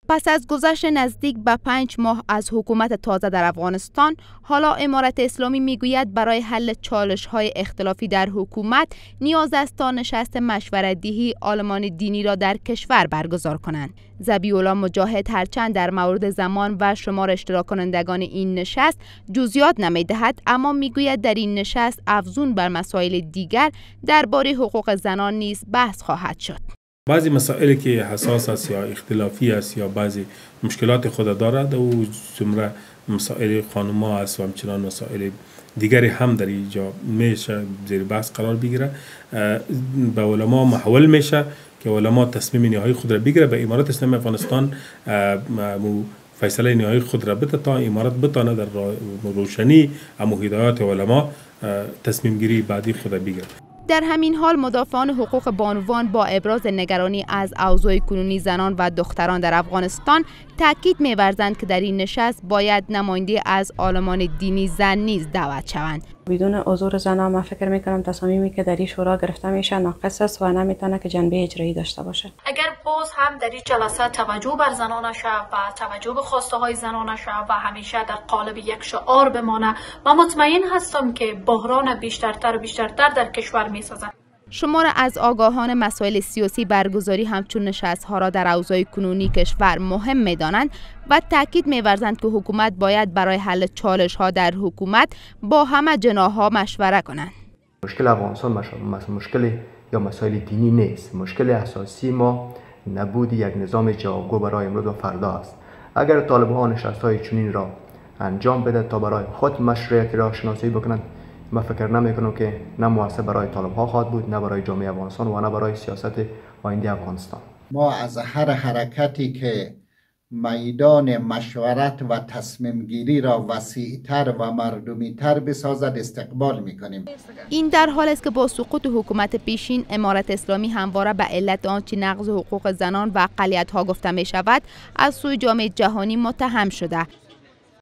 پس از گذشت نزدیک به 5 ماه از حکومت تازه در افغانستان، حالا امارت اسلامی میگوید برای حل چالش‌های اختلافی در حکومت نیاز است تا نشست مشورت‌دهی عالمان دینی را در کشور برگزار کنند. ذبیح الله مجاهد هرچند در مورد زمان و شمار اشتراک کنندگان این نشست جزئیات نمی‌دهد، اما میگوید در این نشست افزون بر مسائل دیگر درباره حقوق زنان نیز بحث خواهد شد. بعضی مسائلی که حساس است یا اختلافی است یا بعضی مشکلات خود دارد و جمله مسائل خانم‌ها است و همچنان مسائل دیگری هم در اینجا میشه زیر بحث قرار بگیره. به علما محول میشه که علما تصمیم نهایی خود را بگیره. به امارت اسلامی افغانستان فیصله نهایی خود را بده تا امارت بتانه در روشنی و هدایات علما تصمیم گیری بعدی خود را بگیره. در همین حال مدافعان حقوق بانوان با ابراز نگرانی از اوضاع کنونی زنان و دختران در افغانستان تاکید می‌ورزند که در این نشست باید نماینده از عالمان دینی زن نیز دعوت شوند. بدون حضور زنان من فکر می‌کنم تصمیمی که در این شورا گرفته میشه ناقص است و نمیتونه که جنبه اجرایی داشته باشه. اگر باز هم در این جلسه توجه بر زنان شود و توجه به خواسته های زنان شود و همیشه در قالب یک شعار بمانه، و مطمئن هستم که بحران بیشترتر و بیشترتر در کشور می‌سازد. شمار از آگاهان مسائل سیاسی برگزاری همچون نشست‌ها را در اوضاع کنونی کشور مهم می‌دانند و تاکید می‌ورزند که حکومت باید برای حل چالش‌ها در حکومت با همه جناح‌ها مشوره کنند. مشکل افغانستان مشکل یا مسائل دینی نیست. مشکل اساسی ما نبود یک نظام جوابگو برای امروز و فردا است. اگر طالبان نشست‌های چنین را انجام بده تا برای خود مشروعیت را شناسایی بکنند، من فکر نمی‌کنم که نه موثر برای طالب‌ها خواهد بود، نه برای جامعه افغانستان و نه برای سیاست آینده افغانستان. ما از هر حرکتی که میدان مشورت و تصمیم گیری را وسیع‌تر و مردمی‌تر بسازد استقبال می‌کنیم. این در حال است که با سقوط حکومت پیشین امارت اسلامی همواره به علت آنچه نقض حقوق زنان و اقلیت‌ها گفته می‌شود از سوی جامعه جهانی متهم شده.